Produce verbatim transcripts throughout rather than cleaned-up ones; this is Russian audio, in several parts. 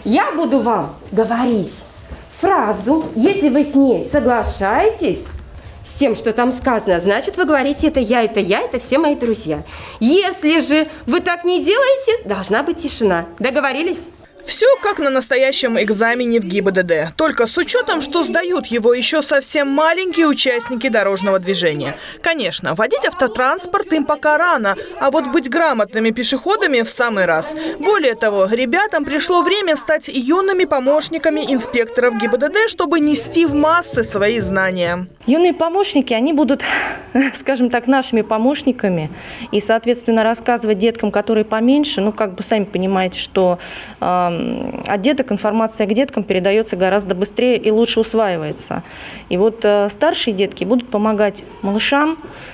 Я буду вам говорить фразу. Если вы с ней соглашаетесь, с тем, что там сказано, значит, вы говорите, это я, это я, это все мои друзья. Если же вы так не делаете, должна быть тишина. Договорились? Все как на настоящем экзамене в ГИБДД, только с учетом, что сдают его еще совсем маленькие участники дорожного движения. Конечно, водить автотранспорт им пока рано, а вот быть грамотными пешеходами в самый раз. Более того, ребятам пришло время стать юными помощниками инспекторов ГИБДД, чтобы нести в массы свои знания. Юные помощники, они будут, скажем так, нашими помощниками и, соответственно, рассказывать деткам, которые поменьше, ну, как бы сами понимаете, что э, от деток информация к деткам передается гораздо быстрее и лучше усваивается. И вот э, старшие детки будут помогать малышам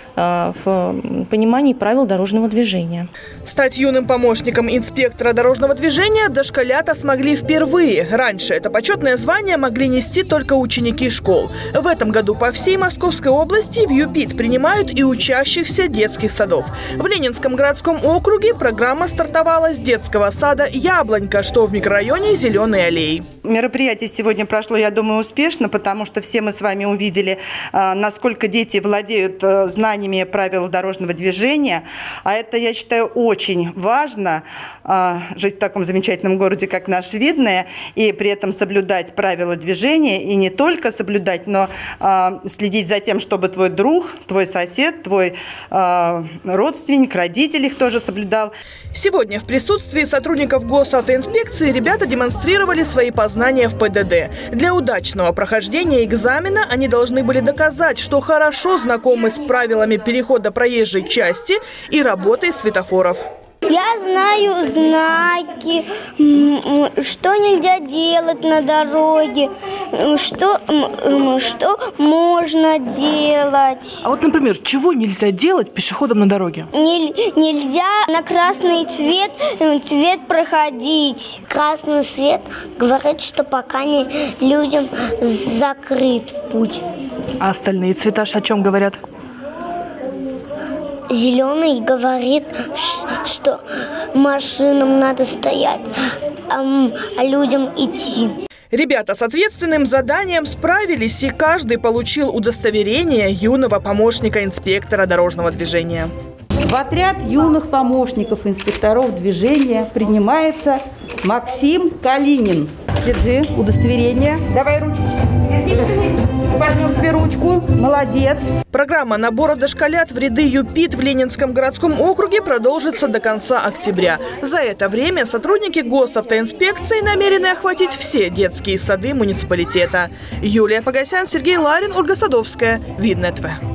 в понимании правил дорожного движения. Стать юным помощником инспектора дорожного движения дошколята смогли впервые. Раньше это почетное звание могли нести только ученики школ. В этом году по всей Московской области в ЮПИТ принимают и учащихся детских садов. В Ленинском городском округе программа стартовала с детского сада «Яблонька», что в микрорайоне Зеленой аллеи. Мероприятие сегодня прошло, я думаю, успешно, потому что все мы с вами увидели, насколько дети владеют знаниями правил дорожного движения. А это, я считаю, очень важно, жить в таком замечательном городе, как наш Видное, и при этом соблюдать правила движения. И не только соблюдать, но следить за тем, чтобы твой друг, твой сосед, твой родственник, родитель их тоже соблюдал. Сегодня в присутствии сотрудников госавтоинспекции ребята демонстрировали свои познания в ПДД. Для удачного прохождения экзамена они должны были доказать, что хорошо знакомы с правилами перехода проезжей части и работой светофоров. Я знаю знаки, что нельзя делать на дороге, что, что можно делать. А вот, например, чего нельзя делать пешеходам на дороге? Нельзя на красный цвет, цвет проходить. Красный свет говорит, что пока не людям закрыт путь. А остальные цвета о чем говорят? Зеленый говорит, что машинам надо стоять, а людям идти. Ребята с ответственным заданием справились, и каждый получил удостоверение юного помощника инспектора дорожного движения. В отряд юных помощников инспекторов движения принимается Максим Калинин. Держи удостоверение. Давай ручку. Возьмем тебе ручку. Молодец. Программа набора дошколят в ряды ЮПИТ в Ленинском городском округе продолжится до конца октября. За это время сотрудники госавтоинспекции намерены охватить все детские сады муниципалитета. Юлия Погосян, Сергей Ларин, Ольга Садовская. Видное ТВ.